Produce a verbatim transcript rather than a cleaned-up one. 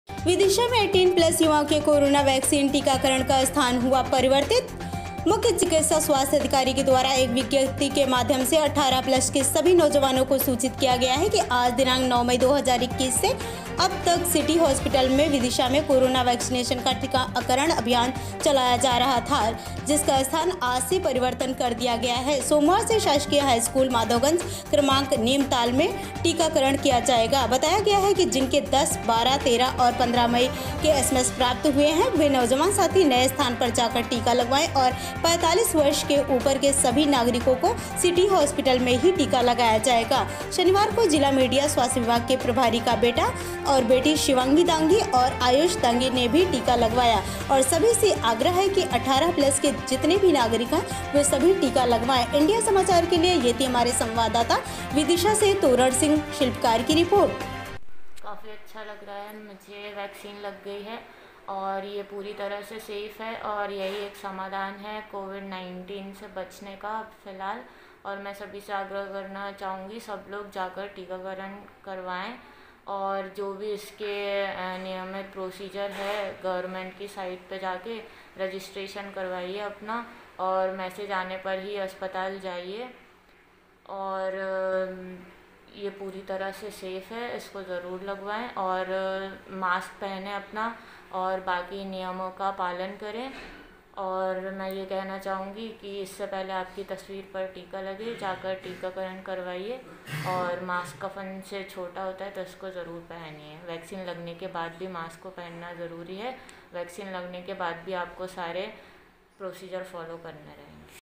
विदिशा में अठारह प्लस युवाओं के कोरोना वैक्सीन टीकाकरण का स्थान हुआ परिवर्तित। मुख्य चिकित्सा स्वास्थ्य अधिकारी के द्वारा एक विज्ञप्ति के माध्यम से अठारह प्लस के सभी नौजवानों को सूचित किया गया है कि आज दिनांक नौ मई दो हज़ार इक्कीस से अब तक सिटी हॉस्पिटल में विदिशा में कोरोना वैक्सीनेशन का टीकाकरण अभियान चलाया जा रहा था, जिसका स्थान आज से परिवर्तन कर दिया गया है। सोमवार से शासकीय हाई स्कूल माधवगंज क्रमांक नीमताल में टीकाकरण किया जाएगा। बताया गया है कि जिनके दस, बारह, तेरह और पंद्रह मई के एसएमएस प्राप्त हुए हैं, वे नौजवान साथी नए स्थान पर जाकर टीका लगवाएं और पैंतालीस वर्ष के ऊपर के सभी नागरिकों को सिटी हॉस्पिटल में ही टीका लगाया जाएगा। शनिवार को जिला मीडिया स्वास्थ्य विभाग के प्रभारी का बेटा और बेटी शिवांगी दांगी और आयुष दांगी ने भी टीका लगवाया और सभी से आग्रह है कि अठारह प्लस के जितने भी नागरिक हैं वे सभी टीका लगवाएं। इंडिया समाचार के लिए ये थी हमारे संवाददाता विदिशा से तोरण सिंह शिल्पकार की रिपोर्ट। काफ़ी अच्छा लग रहा है, मुझे वैक्सीन लग गई है और ये पूरी तरह से सेफ़ है और यही एक समाधान है कोविड नाइन्टीन से बचने का फ़िलहाल। और मैं सभी से आग्रह करना चाहूँगी, सब लोग जाकर टीकाकरण करवाएं और जो भी इसके नियमित प्रोसीजर है गवर्नमेंट की साइट पे जाके रजिस्ट्रेशन करवाइए अपना, और मैसेज आने पर ही अस्पताल जाइए। और ये पूरी तरह से सेफ़ है, इसको ज़रूर लगवाएं और मास्क पहने अपना और बाकी नियमों का पालन करें। और मैं ये कहना चाहूँगी कि इससे पहले आपकी तस्वीर पर टीका लगे, जाकर टीकाकरण करवाइए और मास्क कफन से छोटा होता है तो इसको ज़रूर पहनिए। वैक्सीन लगने के बाद भी मास्क को पहनना ज़रूरी है। वैक्सीन लगने के बाद भी आपको सारे प्रोसीजर फॉलो करने रहें।